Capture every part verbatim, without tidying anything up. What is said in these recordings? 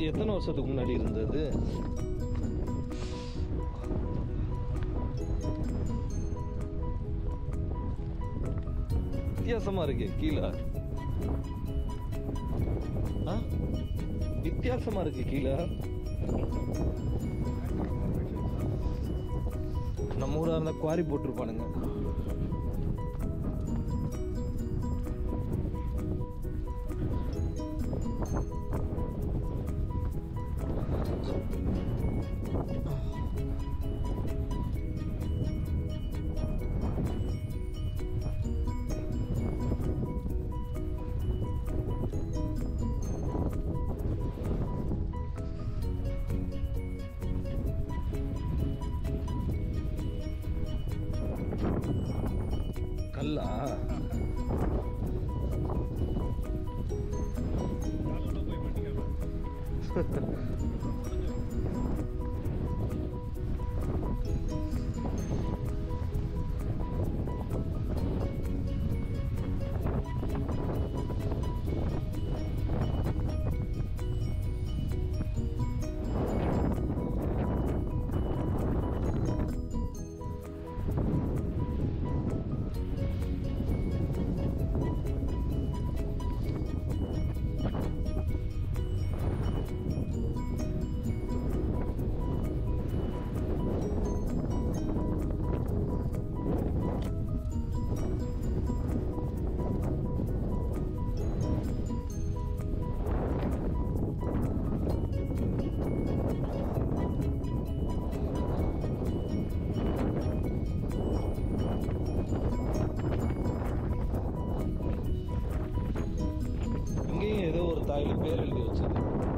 எத்தனை வருஷத்துக்கு முன்னாடி இருந்தது? வித்தியாசமா இருக்கு கீழே. வித்தியாசமா இருக்கு கீழே. நம்ம ஊரா இருந்தா குவாரி போட்டிருப்பானுங்க. கல்லா? ஏதோ ஒரு தாயில பேர் எழுதி வச்சது.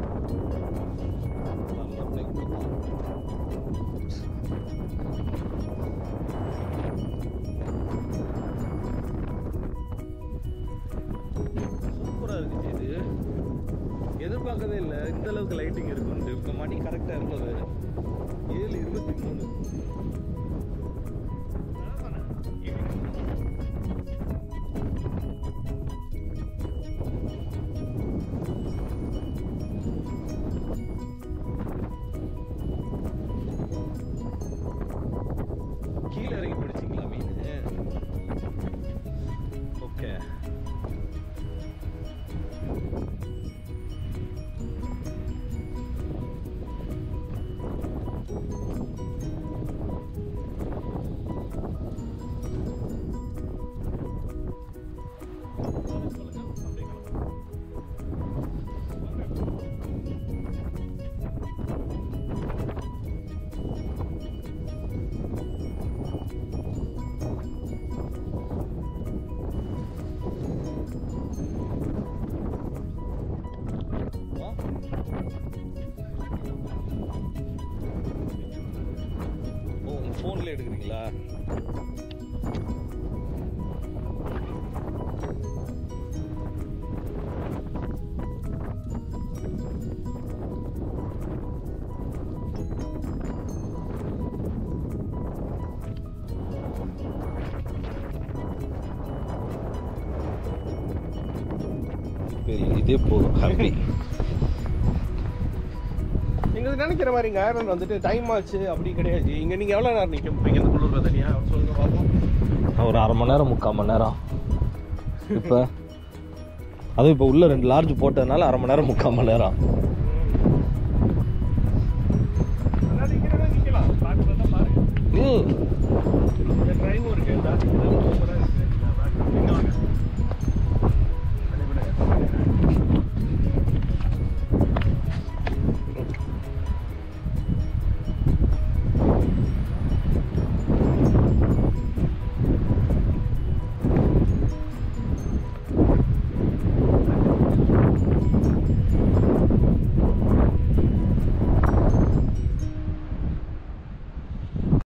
சூப்பரா இருக்கு. இது எதிர்பார்க்கவே இல்லை இந்த அளவுக்கு லைட்டிங் இருக்கும். இப்போ மணி கரெக்டா இருந்தது ஏழு இருபத்தி மூணு. கீழே இறங்கி பிடிச்சிங்களா மீன்? ஓகே. ஃபோன்ல எடுக்கிறீங்களா? இதே போதும். ஹாப்பி. நீங்க நினைக்கிற மாதிரிங்க ஐரன் வந்துட்டு டைம் ஆச்சு அப்படி கிடையாது. இங்க நீங்க எவ்வளவு நேரம் நிக்க போறீங்க இந்த குளிர்ல தனியா சொல்லுங்க பாப்போம். ஒரு அரை மணி நேரம் முக்கால் மணி நேரம். இப்போ அதுவும் இப்போ உள்ள ரெண்டு லார்ஜ் போட்டதுனால அரை மணி நேரம் முக்கால் மணி நேரம்.